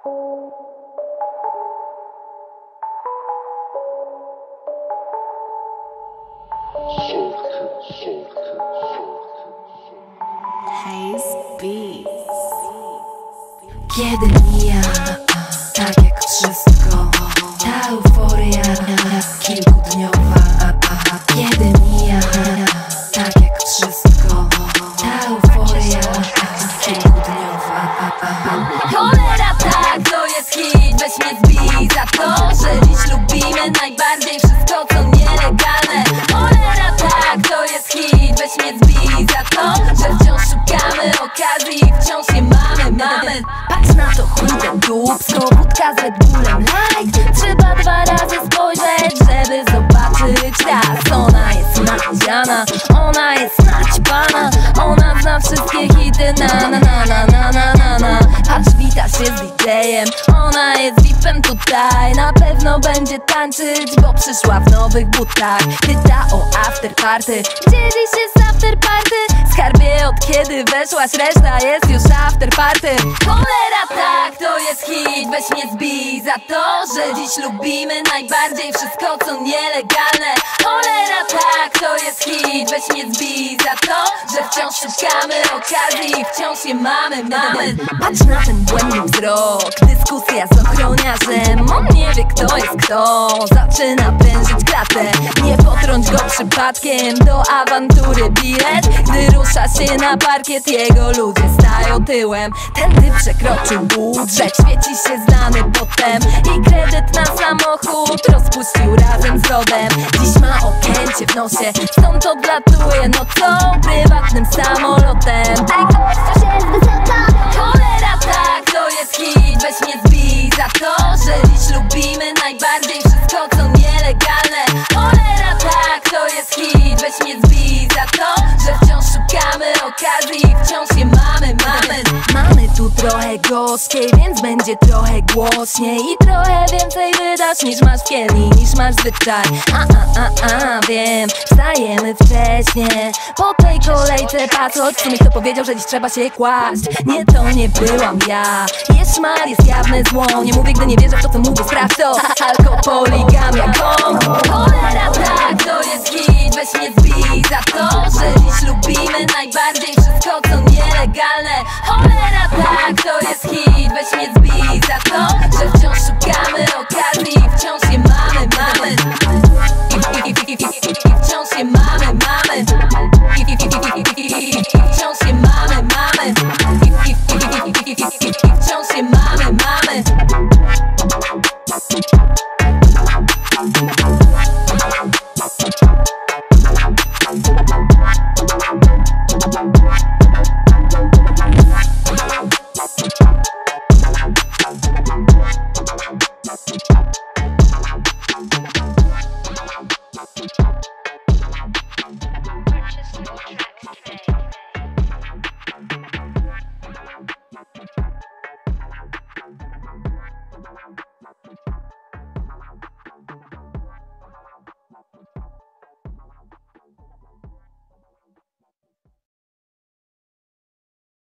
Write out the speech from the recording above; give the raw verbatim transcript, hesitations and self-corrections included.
Kiedy mija, tak jak wszystko, ta euforia kilkudniowa. Kiedy mija, tak jak wszystko, ta euforia kilkudniowa. Cholera, tak, to jest hit, weź mnie zbij za to, że dziś lubimy najbardziej wszystko, co nielegalne. Cholera, tak, to jest hit, weź mnie zbij za to, że wciąż szukamy okazji i wciąż je mamy, mamy. Patrz na to chude dupsko, wódka z Red Bullem light. Trzeba dwa razy spojrzeć, żeby zobaczyć raz. Ona jest nadziana, ona jest naćpana, ona zna wszystkie hity, na na na na na na na na. Patrz, wita się z D J-em, ona jest V I P-em tutaj. Na pewno będzie tańczyć, bo przyszła w nowych butach. Pyta o after party, gdzie dziś jest after party? Skarbie, od kiedy weszłaś, reszta jest już after party. Cholera, tak, to jest hit, weź mnie zbij za to, że dziś lubimy najbardziej wszystko, co nielegalne. Cholera, tak, to jest hit, weź mnie zbij za to, że wciąż szukamy okazji i wciąż je mamy, mamy. Patrz na ten błędny wzrok, dyskusja z ochroniarzem. On nie wie, kto jest kto, zaczyna prężyć klatę. Nie potrąć go przypadkiem, do awantury bilet. Gdy rusza się na parkiet, jego ludzie stają tyłem. Ten typ przekroczył budżet, świeci się znany potem i kredyt na samochód rozpuścił razem z rodem. Dziś ma okęcie w nosie, stąd odlatuje, no co, prywatnym samolotem. Ten gościu się z wysoka. Cholera, tak, to jest hit, weź mnie zbij za to, że dziś lubimy najbardziej wszystko, co nielegalne. Cholera, tak, to jest hit, weź mnie zbij za to, że wciąż szukamy okazji i wciąż je mamy, mamy. Mamy tu trochę gorzkiej, więc będzie trochę głośniej i trochę więcej wydasz niż masz w kieli, niż masz zwyczaj. A, a, a, a, wiem, wstajemy wcześnie, po tej kolejce patrz, choć w sumie kto powiedział, że dziś trzeba się kłaść. Nie, to nie byłam ja, jest szmal, jest jawne zło. Nie mówię, gdy nie wierzę w to, co mówię, sprawdź to. Alkopoligamia, kom. Cholera, tak, to jest hit, weź mnie zbij za to, że dziś lubimy najbardziej wszystko, co nielegalne. Cholera, tak, to jest hit, weź mnie zbij za to, że wciąż szukamy okazji i wciąż je mamy, mamy. I, i, i, i, i, i, i wciąż je mamy, mamy. I, i, i, i, i, i, i wciąż je mamy, mamy. I, i, i, i, i, i, i, i wciąż je mamy, mamy. We'll be right back.